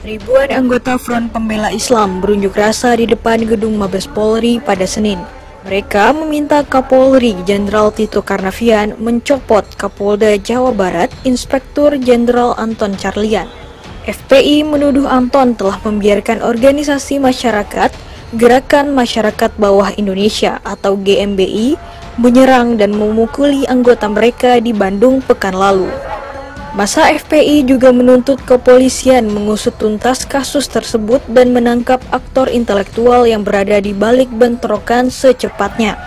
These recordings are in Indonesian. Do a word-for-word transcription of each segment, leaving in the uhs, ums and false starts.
Ribuan anggota Front Pembela Islam berunjuk rasa di depan gedung Mabes Polri pada Senin. Mereka meminta Kapolri Jenderal Tito Karnavian mencopot Kapolda Jawa Barat Inspektur Jenderal Anton Carlyan. F P I menuduh Anton telah membiarkan organisasi masyarakat Gerakan Masyarakat Bawah Indonesia atau G M B I menyerang dan memukuli anggota mereka di Bandung pekan lalu. Masa F P I juga menuntut kepolisian mengusut tuntas kasus tersebut dan menangkap aktor intelektual yang berada di balik bentrokan secepatnya.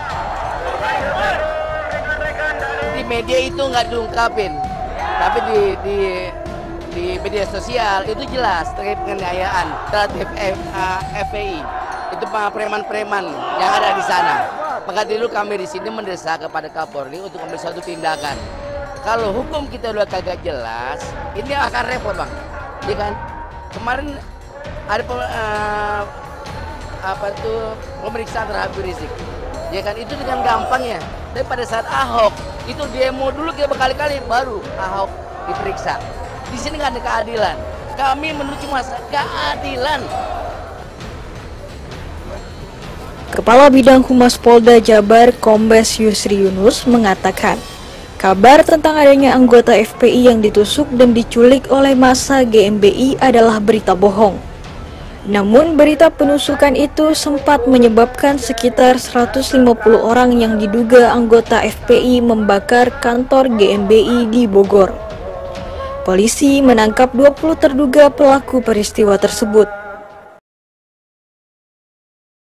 Di media itu nggak diungkapin, tapi di, di, di media sosial itu jelas terkait penganiayaan terhadap F P I. Itu preman-preman yang ada di sana. Maka dulu kami di sini mendesak kepada Kapolri untuk mengambil suatu tindakan. Kalau hukum kita udah kagak jelas, ini akan repot bang, ya kan? Kemarin ada uh, apa tuh pemeriksaan terhadap Rizik, ya kan? Itu dengan gampangnya. Tapi pada saat Ahok itu demo dulu kita berkali-kali, baru Ahok diperiksa. Di sini nggak ada keadilan. Kami menuju masa keadilan. Kepala Bidang Humas Polda Jabar Kombes Yusri Yunus mengatakan, kabar tentang adanya anggota F P I yang ditusuk dan diculik oleh massa G M B I adalah berita bohong. Namun berita penusukan itu sempat menyebabkan sekitar seratus lima puluh orang yang diduga anggota F P I membakar kantor G M B I di Bogor. Polisi menangkap dua puluh terduga pelaku peristiwa tersebut.